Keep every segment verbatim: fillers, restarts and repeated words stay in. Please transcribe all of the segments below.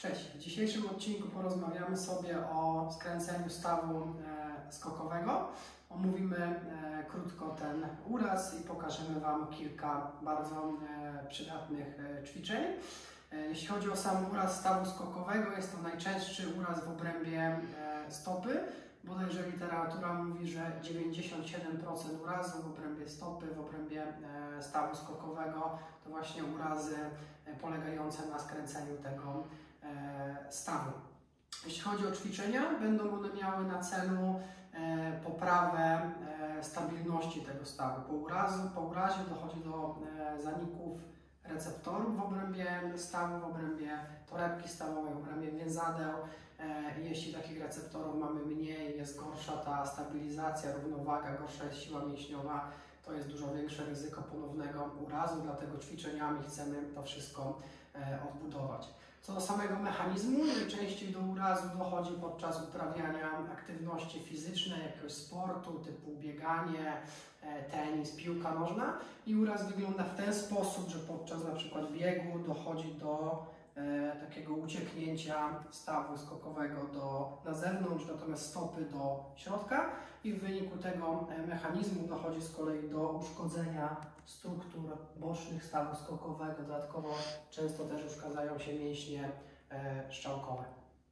Cześć, w dzisiejszym odcinku porozmawiamy sobie o skręceniu stawu e, skokowego. Omówimy e, krótko ten uraz i pokażemy Wam kilka bardzo e, przydatnych e, ćwiczeń. E, jeśli chodzi o sam uraz stawu skokowego, jest to najczęstszy uraz w obrębie e, stopy. Bodajże literatura mówi, że dziewięćdziesiąt siedem procent urazów w obrębie stopy, w obrębie e, stawu skokowego to właśnie urazy e, polegające na skręceniu tego stawu. Jeśli chodzi o ćwiczenia, będą one miały na celu poprawę stabilności tego stawu. Po urazu, po urazie dochodzi do zaników receptorów w obrębie stawu, w obrębie torebki stawowej, w obrębie więzadeł. Jeśli takich receptorów mamy mniej, jest gorsza ta stabilizacja, równowaga, gorsza jest siła mięśniowa, to jest dużo większe ryzyko ponownego urazu, dlatego ćwiczeniami chcemy to wszystko odbudować. Co do samego mechanizmu, najczęściej do urazu dochodzi podczas uprawiania aktywności fizycznej, jakiegoś sportu typu bieganie, tenis, piłka nożna i uraz wygląda w ten sposób, że podczas na przykład biegu dochodzi do e, takiego ucieknięcia stawu skokowego do, na zewnątrz, natomiast stopy do środka i w wyniku tego mechanizmu dochodzi z kolei do uszkodzenia struktur bocznych stawu skokowego. Dodatkowo często też uszkadzają się mięśnie e, strzałkowe.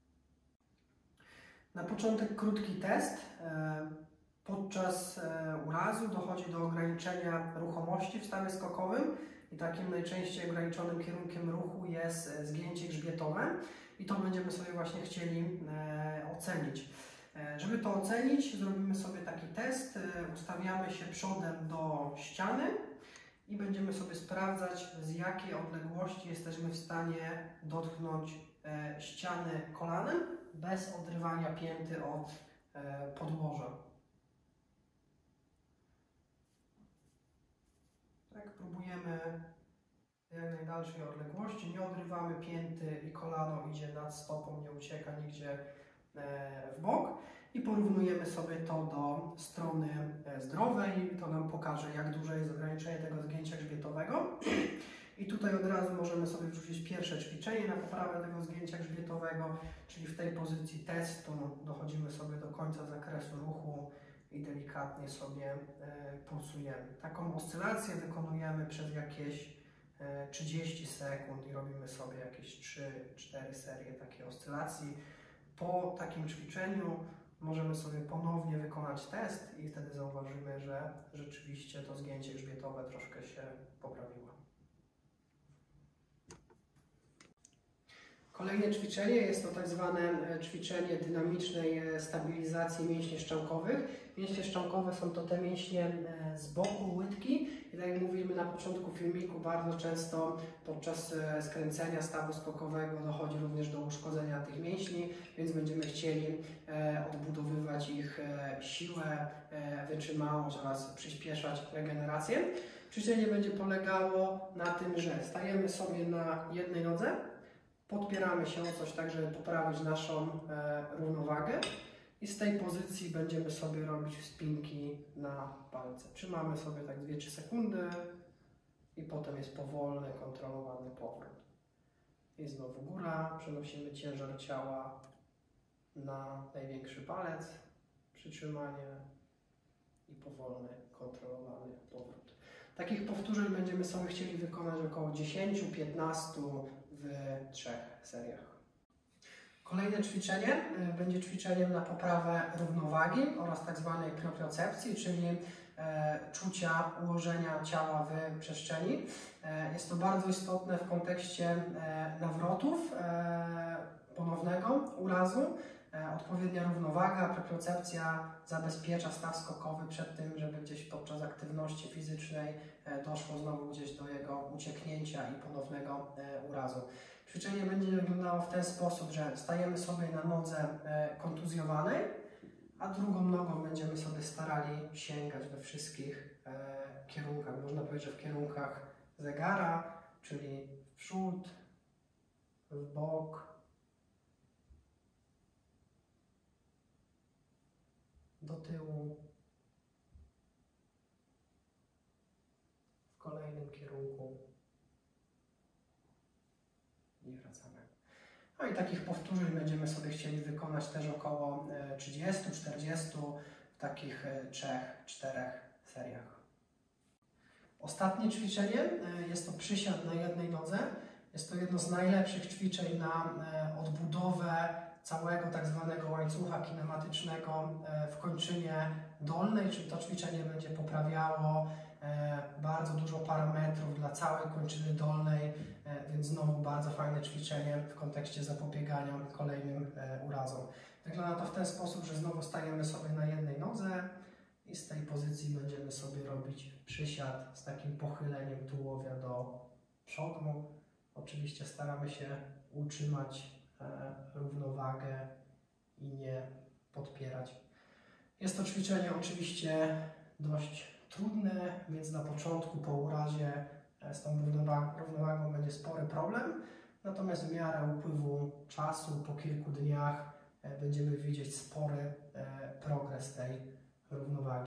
Na początek krótki test. E, podczas e, urazu dochodzi do ograniczenia ruchomości w stawie skokowym i takim najczęściej ograniczonym kierunkiem ruchu jest zgięcie grzbietowe i to będziemy sobie właśnie chcieli e, ocenić. E, żeby to ocenić, zrobimy sobie taki test. E, ustawiamy się przodem do ściany i będziemy sobie sprawdzać, z jakiej odległości jesteśmy w stanie dotknąć e, ściany kolanem bez odrywania pięty od e, podłoża. Tak, próbujemy jak najdalszej odległości, nie odrywamy pięty i kolano idzie nad stopą, nie ucieka nigdzie e, w bok. I porównujemy sobie to do strony zdrowej. To nam pokaże, jak duże jest ograniczenie tego zgięcia grzbietowego. I tutaj od razu możemy sobie wrzucić pierwsze ćwiczenie na poprawę tego zgięcia grzbietowego, czyli w tej pozycji testu dochodzimy sobie do końca zakresu ruchu i delikatnie sobie pulsujemy. Taką oscylację wykonujemy przez jakieś trzydzieści sekund i robimy sobie jakieś trzy cztery serie takiej oscylacji. Po takim ćwiczeniu możemy sobie ponownie wykonać test i wtedy zauważymy, że rzeczywiście to zgięcie grzbietowe troszkę się poprawiło. Kolejne ćwiczenie jest to tak zwane ćwiczenie dynamicznej stabilizacji mięśni szczękowych. Mięśnie szczękowe są to te mięśnie z boku łydki i tak jak mówimy na początku filmiku, bardzo często podczas skręcenia stawu skokowego dochodzi również do uszkodzenia tych mięśni, więc będziemy chcieli odbudowywać ich siłę, wytrzymałość oraz przyspieszać regenerację. Ćwiczenie będzie polegało na tym, że stajemy sobie na jednej nodze, podpieramy się o coś tak, żeby poprawić naszą e, równowagę i z tej pozycji będziemy sobie robić wspinki na palce. Trzymamy sobie tak dwie trzy sekundy i potem jest powolny, kontrolowany powrót. I znowu góra, przenosimy ciężar ciała na największy palec, przytrzymanie i powolny, kontrolowany powrót. Takich powtórzeń będziemy sobie chcieli wykonać około dziesięć do piętnastu w trzech seriach. Kolejne ćwiczenie będzie ćwiczeniem na poprawę równowagi oraz tak zwanej propriocepcji, czyli e, czucia ułożenia ciała w przestrzeni. E, jest to bardzo istotne w kontekście e, nawrotów e, ponownego urazu. E, odpowiednia równowaga, propriocepcja zabezpiecza staw skokowy przed tym, żeby gdzieś podczas aktywności fizycznej e, doszło znowu gdzieś do jego ucieknięcia i ponownego e, urazu. Ćwiczenie będzie wyglądało w ten sposób, że stajemy sobie na nodze e, kontuzjowanej, a drugą nogą będziemy sobie starali sięgać we wszystkich e, kierunkach. Można powiedzieć, że w kierunkach zegara, czyli w przód, w bok, do tyłu, w kolejnym kierunku i wracamy. No i takich powtórzeń będziemy sobie chcieli wykonać też około trzydzieści do czterdziestu w takich trzech czterech seriach. Ostatnie ćwiczenie jest to przysiad na jednej nodze. Jest to jedno z najlepszych ćwiczeń na odbudowę całego tak zwanego łańcucha kinematycznego w kończynie dolnej, czyli to ćwiczenie będzie poprawiało bardzo dużo parametrów dla całej kończyny dolnej, więc znowu bardzo fajne ćwiczenie w kontekście zapobiegania kolejnym urazom. Wygląda to w ten sposób, że znowu stajemy sobie na jednej nodze i z tej pozycji będziemy sobie robić przysiad z takim pochyleniem tułowia do przodu. Oczywiście staramy się utrzymać równowagę i nie podpierać. Jest to ćwiczenie oczywiście dość trudne, więc na początku po urazie z tą równowagą będzie spory problem, natomiast w miarę upływu czasu, po kilku dniach będziemy widzieć spory progres tej równowagi.